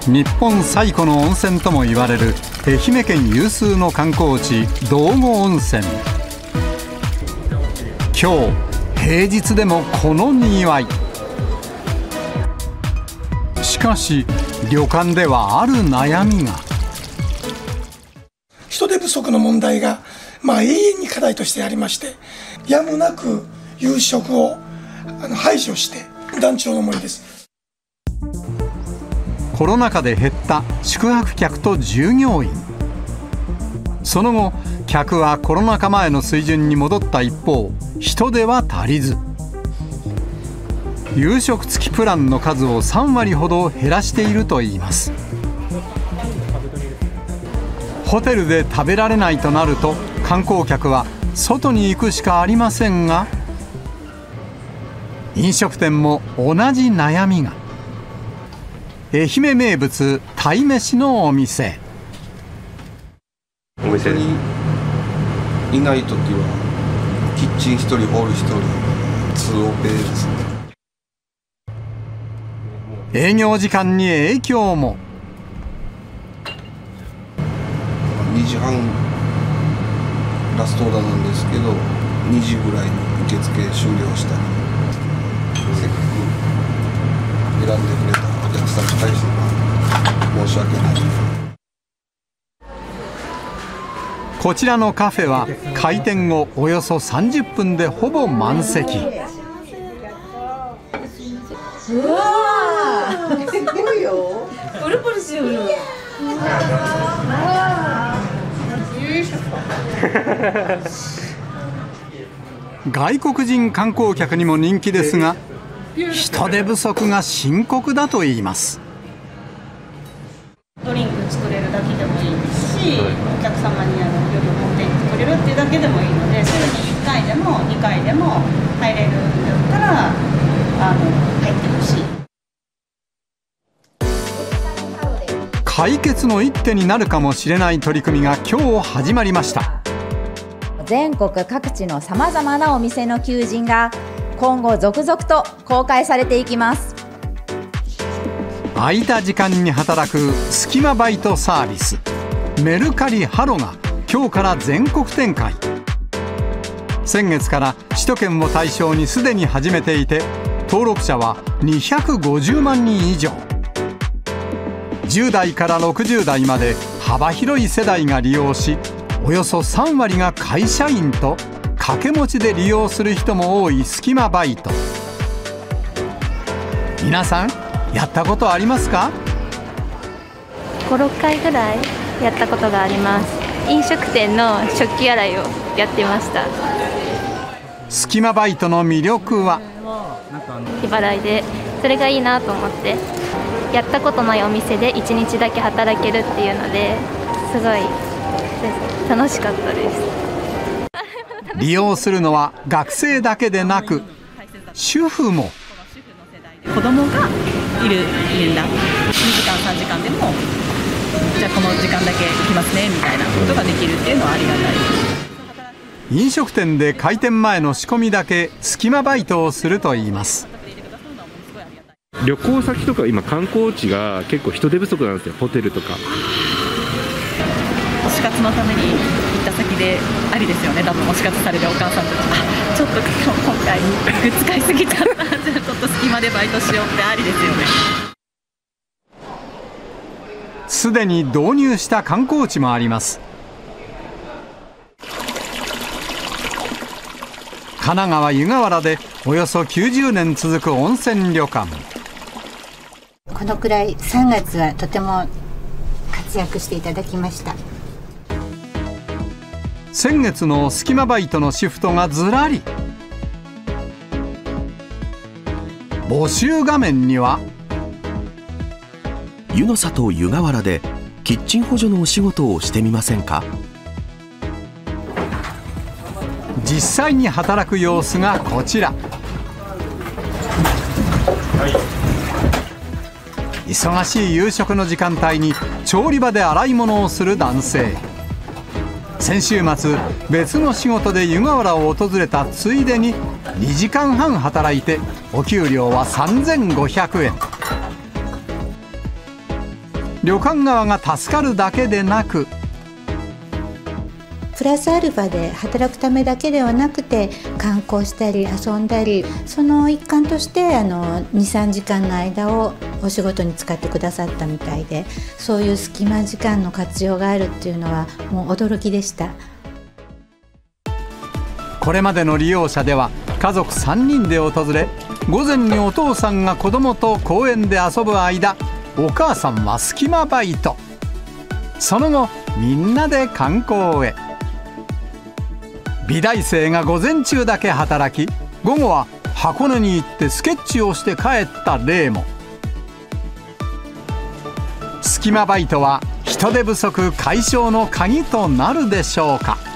日本最古の温泉とも言われる愛媛県有数の観光地、道後温泉。今日、平日でもこのにぎわい。しかし、旅館ではある悩みが。 人手不足の問題が、永遠に課題としてありまして、やむなく夕食を排除して団長の思いです。 コロナ禍で減った宿泊客と従業員。その後、客はコロナ禍前の水準に戻った一方、人手は足りず。夕食付きプランの数を3割ほど減らしているといいます。ホテルで食べられないとなると、観光客は外に行くしかありませんが、飲食店も同じ悩みが。愛媛名物、鯛めしのお店。 お店にいないときは、キッチン1人、ホール1人、2オペですね。 営業時間に影響も。 2時半ラストオーダーなんですけど、2時ぐらいに受付終了したり、せっかく選んでくれたお客さんに対しては申し訳ない。 こちらのカフェは開店後およそ30分でほぼ満席。 うわー、すごいよ。プルプルしよる。 外国人観光客にも人気ですが、人手不足が深刻だといいます。 ドリンク作れるだけでもいいし、お客様に夜持って行ってくれるっていうだけでもいいので、週に1回でも2回でも入れるんだったら入ってほしい。 解決の一手になるかもしれない取り組みが今日始まりました。 全国各地のさまざまなお店の求人が今後続々と公開されていきます。 空いた時間に働く隙間バイトサービス、メルカリハロが今日から全国展開。先月から首都圏を対象にすでに始めていて、登録者は250万人以上。10代から60代まで幅広い世代が利用し、およそ3割が会社員と掛け持ちで利用する人も多い隙間バイト。皆さん、やったことありますか ？5、6回ぐらいやったことがあります。飲食店の食器洗いをやってました。 隙間バイトの魅力は？ 日払いで、それがいいなと思って、やったことないお店で1日だけ働けるっていうので、すごい楽しかったです。 利用するのは学生だけでなく、主婦も。 子供がいる家だ。2時間3時間でも、じゃあこの時間だけ行きますねみたいなことができるっていうのはありがたいです。 飲食店で開店前の仕込みだけ隙間バイトをするといいます。 旅行先とか今観光地が結構人手不足なんですよ。ホテルとか推し活のために行った先でありですよね。多分推し活されるお母さんたち、ちょっと今回グッズ買いすぎちゃった、じゃあちょっと隙間でバイトしようってありですよね。 すでに導入した観光地もあります。神奈川湯河原でおよそ90年続く温泉旅館。 このくらい3月はとても活躍していただきました。 先月の隙間バイトのシフトがずらり。募集画面には、 湯の里湯河原でキッチン補助のお仕事をしてみませんか？ 実際に働く様子がこちら。忙しい夕食の時間帯に調理場で洗い物をする男性。先週末、別の仕事で湯河原を訪れたついでに2時間半働いて、お給料は3500円。 旅館側が助かるだけでなく、 プラスアルファで働くためだけではなくて、観光したり遊んだり、その一環として2、3時間の間をお仕事に使ってくださったみたいで、そういう隙間時間の活用があるっていうのはもう驚きでした。 これまでの利用者では家族3人で訪れ、午前にお父さんが子供と公園で遊ぶ間、お母さんは隙間バイト。その後、みんなで観光へ。美大生が午前中だけ働き、午後は箱根に行ってスケッチをして帰った例も。隙間バイトは人手不足解消の鍵となるでしょうか。